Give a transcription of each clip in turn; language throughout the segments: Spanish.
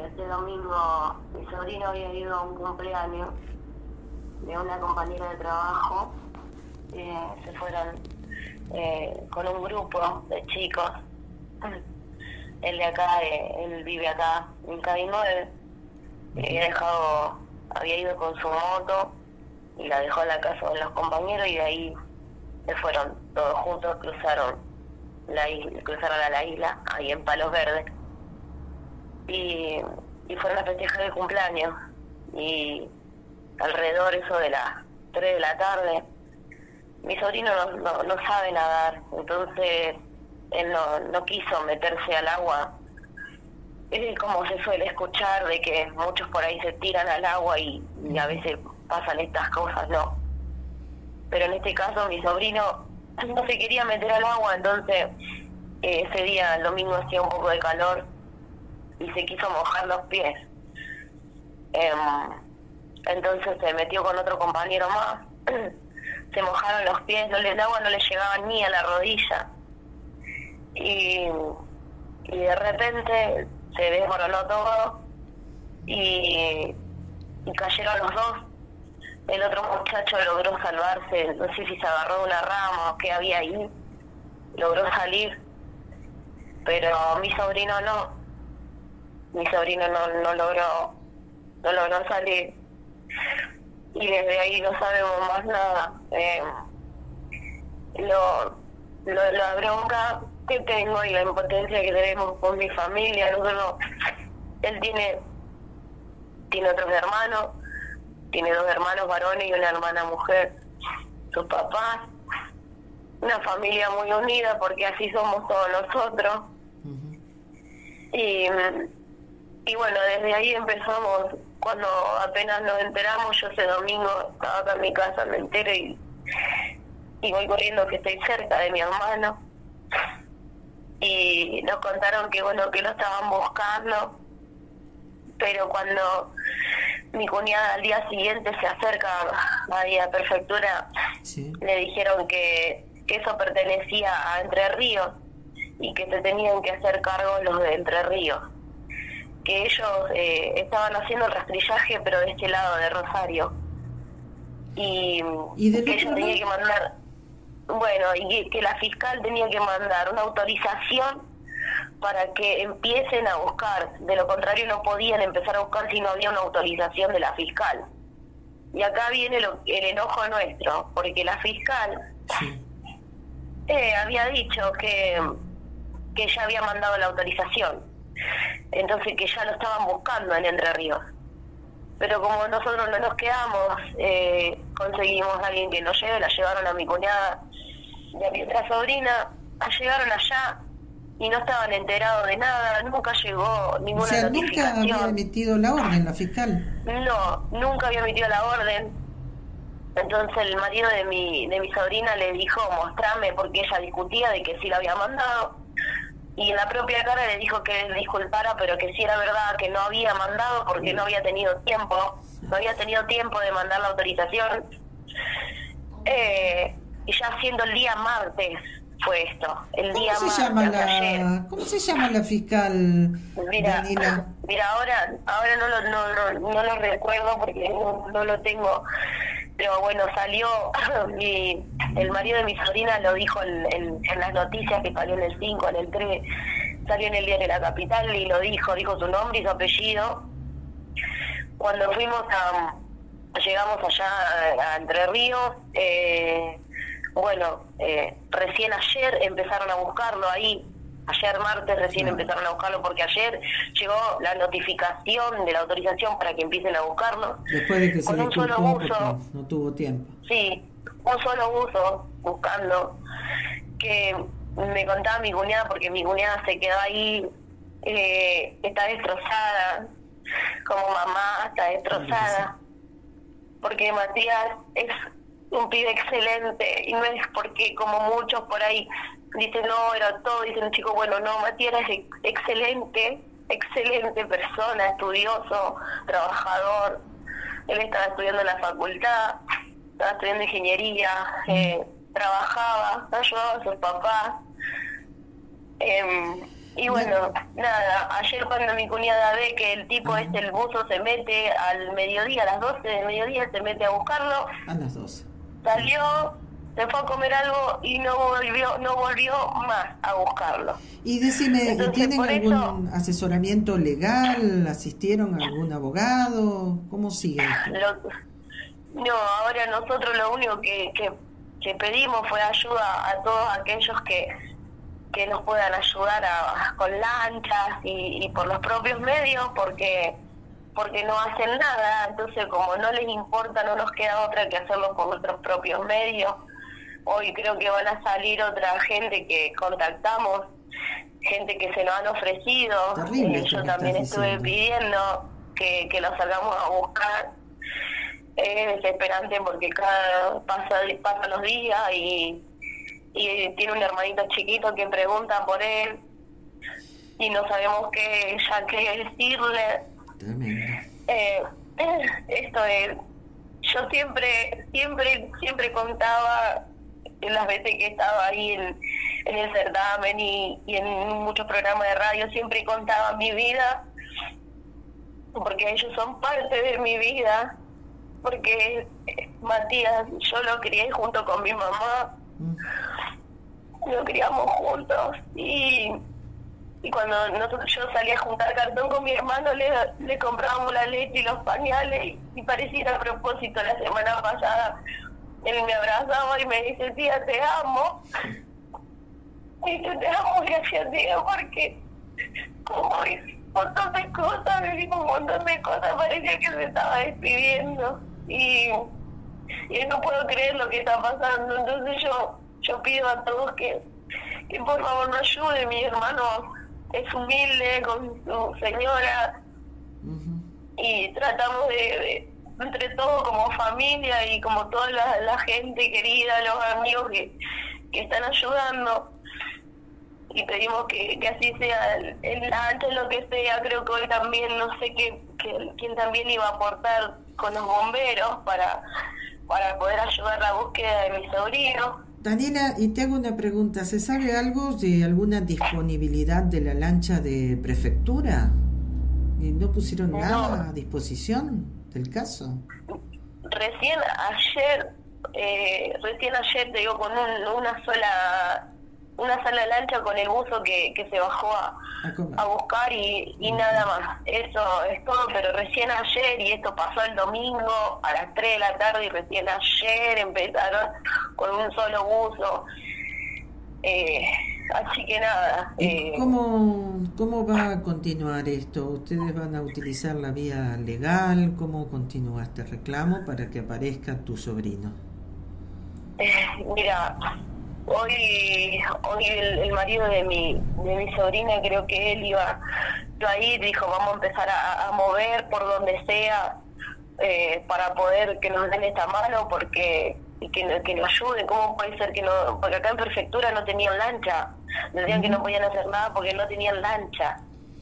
Este domingo mi sobrino había ido a un cumpleaños de una compañera de trabajo. Se fueron con un grupo de chicos. Él de acá, él vive acá en Cádiz 9. Había ido con su moto y la dejó en la casa de los compañeros, y de ahí se fueron todos juntos, cruzaron a la isla, ahí en Palos Verdes, y fueron a festejar el cumpleaños. Y alrededor eso de las 3 de la tarde, mi sobrino no sabe nadar, entonces él no quiso meterse al agua. Es como se suele escuchar de que muchos por ahí se tiran al agua y a veces pasan estas cosas, ¿no? Pero en este caso mi sobrino no se quería meter al agua, entonces ese día, el domingo, hacía un poco de calor y se quiso mojar los pies. Entonces se metió con otro compañero más, se mojaron los pies, el agua no le llegaba ni a la rodilla, y de repente se desmoronó todo y cayeron los dos. El otro muchacho logró salvarse, no sé si se agarró de una rama o qué había ahí, logró salir, pero mi sobrino no logró salir, y desde ahí no sabemos más nada. La bronca que tengo y la impotencia que tenemos con mi familia, él tiene otros hermanos, tiene 2 hermanos varones y una hermana mujer, sus papás, una familia muy unida, porque así somos todos nosotros. Y bueno, desde ahí empezamos. Cuando apenas nos enteramos, yo ese domingo estaba acá en mi casa, me entero y voy corriendo, que estoy cerca de mi hermano, y nos contaron que que lo estaban buscando. Pero cuando mi cuñada al día siguiente se acerca ahí a prefectura, sí, le dijeron que eso pertenecía a Entre Ríos y que se tenían que hacer cargo los de Entre Ríos, que ellos estaban haciendo el rastrillaje pero de este lado de Rosario, y que ellos tenían que mandar, y que la fiscal tenía que mandar una autorización para que empiecen a buscar. De lo contrario no podían empezar a buscar si no había una autorización de la fiscal. Y acá viene el enojo nuestro, porque la fiscal, sí, había dicho que ya había mandado la autorización, entonces que ya lo estaban buscando en Entre Ríos. Pero como nosotros no nos quedamos, conseguimos a alguien que nos lleve, la llevaron a mi cuñada y a mi otra sobrina, llegaron allá y no estaban enterados de nada, nunca llegó ninguna notificación. ¿Nunca había emitido la orden la fiscal? No, nunca había emitido la orden. Entonces el marido de mi sobrina le dijo, mostrame, porque ella discutía de que sí la había mandado, y en la propia cara le dijo que disculpara, pero que sí era verdad, que no había mandado porque no había tenido tiempo de mandar la autorización. Y ya siendo el día martes fue esto, el día martes de ayer. ¿Cómo se llama la fiscal? Mira, ahora no lo recuerdo porque no lo tengo, pero bueno, salió, el marido de mi sobrina lo dijo en las noticias, que salió en el 5, en el 3, salió en el diario de La Capital, y lo dijo su nombre y su apellido. Cuando llegamos allá a Entre Ríos, recién ayer empezaron a buscarlo ahí. Ayer martes recién empezaron a buscarlo, porque ayer llegó la notificación de la autorización para que empiecen a buscarlo. Después de que se un solo buzo, no tuvo tiempo. Sí, un solo buzo buscando, que me contaba mi cuñada, porque mi cuñada se quedó ahí, está destrozada, como mamá está destrozada, porque Matías es un pibe excelente, y no es porque como muchos por ahí dicen, no, era todo, dicen un chico bueno, no, Matías es excelente persona, estudioso, trabajador. Él estaba estudiando en la facultad, estaba estudiando ingeniería, trabajaba, ayudaba a sus papás, Y bueno, nada, ayer cuando mi cuñada ve que el tipo el buzo se mete al mediodía, a las 12 del mediodía, se mete a buscarlo. A las 12. Salió, se fue a comer algo y no volvió más a buscarlo. Y decime, Entonces, ¿tienen algún asesoramiento legal? ¿Asistieron a algún abogado? ¿Cómo sigue esto? No, ahora nosotros lo único que pedimos fue ayuda a todos aquellos que nos puedan ayudar con lanchas y por los propios medios, porque no hacen nada. Entonces, como no les importa, no nos queda otra que hacerlo por nuestros propios medios. Hoy creo que van a salir otra gente que contactamos, gente que se nos han ofrecido. Yo también estuve pidiendo que los salgamos a buscar. Es desesperante porque pasan los días y tiene un hermanito chiquito que pregunta por él y no sabemos qué decirle. Tremendo. Esto es, yo siempre contaba en las veces que estaba ahí en el certamen y en muchos programas de radio, siempre contaba mi vida, porque ellos son parte de mi vida, porque Matías, yo lo crié junto con mi mamá, lo criamos juntos y cuando yo salía a juntar cartón con mi hermano le comprábamos la leche y los pañales y pareciera a propósito la semana pasada él me abrazaba y me dice: tía, te amo. Y yo te amo, gracias, tía, porque como hice un montón de cosas, vivimos un montón de cosas, parecía que se estaba despidiendo y no puedo creer lo que está pasando. Entonces yo pido a todos que por favor nos ayuden. Mi hermano es humilde con su señora y tratamos de entre todos como familia y como toda la gente querida, los amigos que están ayudando, y pedimos que así sea en antes lo que sea. Creo que hoy también no sé quién también iba a aportar con los bomberos para poder ayudar la búsqueda de mi sobrino. Daniela, y te hago una pregunta, ¿se sabe algo de alguna disponibilidad de la lancha de prefectura? ¿Y no pusieron nada a disposición del caso? Recién ayer te digo, con una sola lancha con el buzo que se bajó a buscar y nada más. Eso es todo, pero recién ayer, y esto pasó el domingo a las 3 de la tarde, y recién ayer empezaron con un solo buzo. Así que nada. ¿Cómo va a continuar esto? ¿Ustedes van a utilizar la vía legal? ¿Cómo continúa este reclamo para que aparezca tu sobrino? Mira, hoy el marido de mi sobrina, creo que él iba a ir, dijo: vamos a empezar a mover por donde sea para poder que nos den esta mano, porque que nos ayuden. ¿Cómo puede ser que no? Porque acá en prefectura no tenían lancha, decían que no podían hacer nada porque no tenían lancha.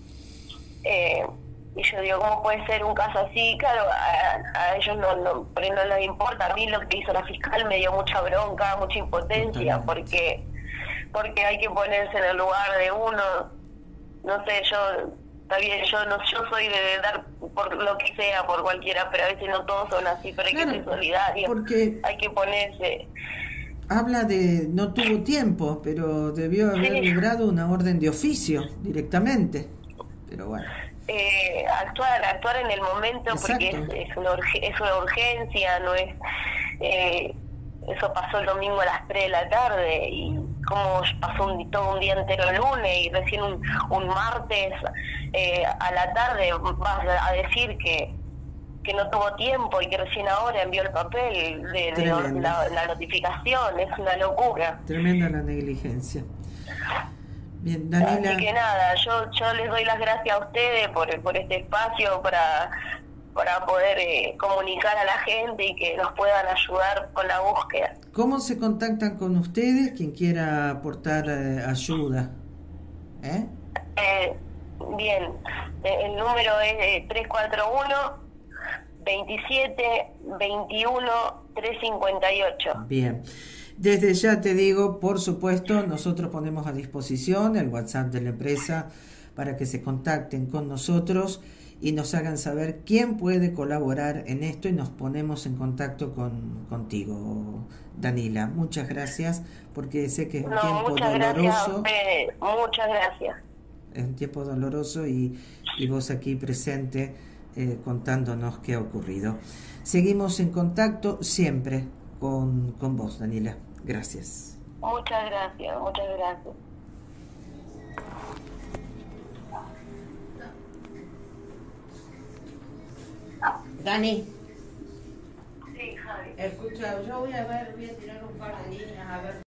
Y yo digo, ¿cómo puede ser un caso así? Claro, a ellos no les importa. A mí lo que hizo la fiscal me dio mucha bronca, mucha impotencia, porque hay que ponerse en el lugar de uno. No sé, está bien, yo soy de dar por lo que sea, por cualquiera, pero a veces no todos son así, pero hay que ser solidarios, porque hay que ponerse. Habla de no tuvo tiempo, pero debió haber librado una orden de oficio directamente, pero bueno. Actuar en el momento. Exacto. Porque es una urgencia, no es eso pasó el domingo a las 3 de la tarde y como pasó todo un día entero el lunes, y recién un martes a la tarde vas a decir que no tuvo tiempo y que recién ahora envió el papel de la notificación. Es una locura. Tremenda la negligencia. Bien, Daniela. Así que nada, yo les doy las gracias a ustedes por este espacio para poder comunicar a la gente y que nos puedan ayudar con la búsqueda. ¿Cómo se contactan con ustedes quien quiera aportar ayuda? Bien, el número es 341-27-21-358. Bien. Desde ya te digo, por supuesto, nosotros ponemos a disposición el WhatsApp de la empresa para que se contacten con nosotros y nos hagan saber quién puede colaborar en esto y nos ponemos en contacto contigo, Danila. Muchas gracias, porque sé que es un tiempo doloroso. Muchas gracias. Es un tiempo doloroso y vos aquí presente contándonos qué ha ocurrido. Seguimos en contacto siempre con vos, Danila. Gracias. Muchas gracias, muchas gracias. Dani. Sí, Javi. Escucha, yo voy a tirar un par de líneas a ver